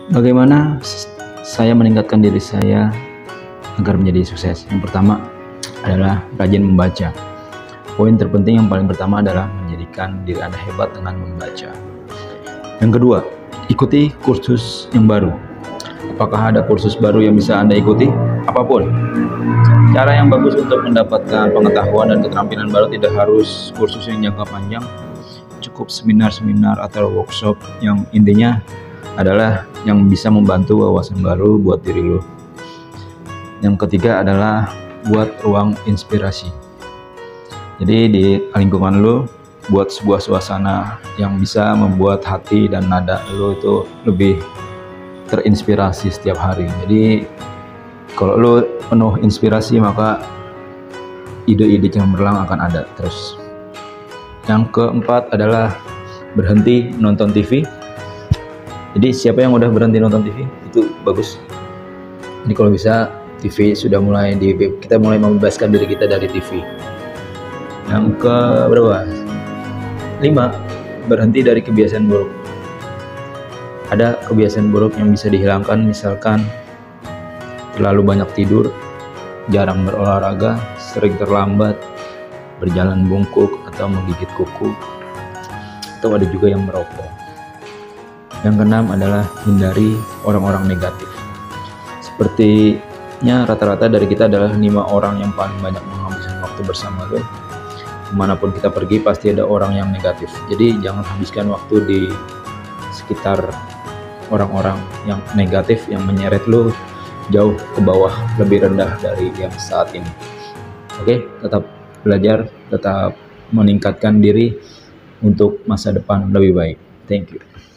Bagaimana saya meningkatkan diri saya agar menjadi sukses? Yang pertama adalah rajin membaca. Poin terpenting yang paling pertama adalah menjadikan diri Anda hebat dengan membaca. Yang kedua, ikuti kursus yang baru. Apakah ada kursus baru yang bisa Anda ikuti? Apapun. Cara yang bagus untuk mendapatkan pengetahuan dan keterampilan baru tidak harus kursus yang jangka panjang. Cukup seminar-seminar atau workshop yang intinya adalah yang bisa membantu wawasan baru buat diri lo. Yang ketiga adalah buat ruang inspirasi. Jadi di lingkungan lo buat sebuah suasana yang bisa membuat hati dan nada lo itu lebih terinspirasi setiap hari. Jadi kalau lo penuh inspirasi, maka ide-ide cemerlang akan ada terus. Yang keempat adalah berhenti nonton TV. Jadi siapa yang udah berhenti nonton TV itu bagus. Jadi kalau bisa TV sudah mulai kita mulai membebaskan diri kita dari TV. Yang ke berapa? 5. Berhenti dari kebiasaan buruk. Ada kebiasaan buruk yang bisa dihilangkan, misalkan terlalu banyak tidur, jarang berolahraga, sering terlambat, berjalan bungkuk atau menggigit kuku, atau ada juga yang merokok. Yang keenam adalah hindari orang-orang negatif. Sepertinya rata-rata dari kita adalah 5 orang yang paling banyak menghabiskan waktu bersama lo. Kemanapun kita pergi pasti ada orang yang negatif. Jadi jangan habiskan waktu di sekitar orang-orang yang negatif yang menyeret lo jauh ke bawah, lebih rendah dari yang saat ini. Oke, tetap belajar, tetap meningkatkan diri untuk masa depan lebih baik. Thank you.